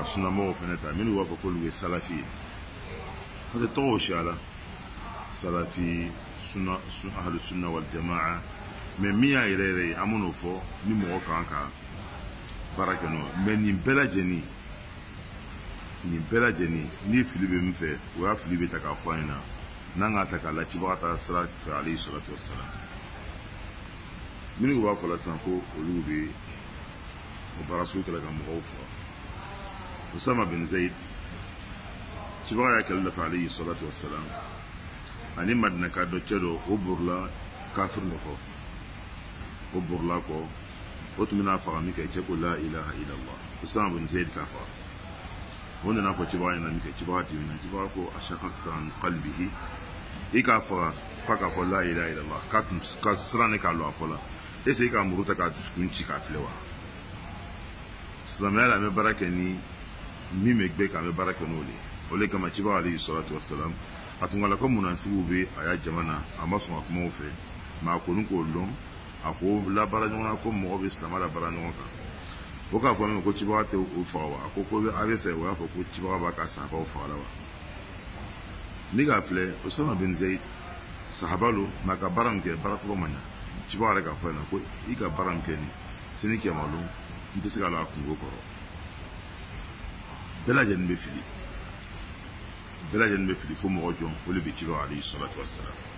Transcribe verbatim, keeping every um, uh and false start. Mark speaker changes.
Speaker 1: ka sunna mo fene ta min wa ko lu salafi hada to shala salafi sunna sunna ahlu sunna wal jamaa me miya irere amono fo ni mo kan ka baraka no me ni bela jeni ni bela jeni ni filibe mfe wa filibe ta ka fo ina nanga ta kala ci bata salatu alayhi salatu wassalam min wa fo la sanko olubi o barasu kala ka mo fo Usama bin Zaid ci ba ya kala fa alayhi salatu wassalam ani madna ka do cedo o burla kafir nako o burla ko o tumina fa mi ke ko la ilaha illa allah Usama bin Zaid kafa wanda na fa ci ba ina mi ke ci ba ti mi ci ba ko ashaqat kan qalbihi ikafa fa ka fa la ilaha illa allah ka ka srane ka lo afola ese ka muruta ka tuskun ci ka flewa islamela me barakani mi me gbe ka me barakano le ole kama ci ba alayhi salatu wassalam atungala ko munafiqu be aya jamana amaso akuma ofe ma ko nun ko lom ako la barajona ko mo be islam la barajona ka o ka fo me ko ci ba te o fa wa ko ko be ave fe wa fo ko ci ba ba ka sa ba o fa la wa ni ga fle Usama bin Zaid sahabalo maka baram ke baratu manya ci ba ka fo na ko i ka baram ke ni sini ke malu ndisi ga la ku go ko bela jen be fili bela jen be fili fo mo jon o le be ci ba alayhi salatu wassalam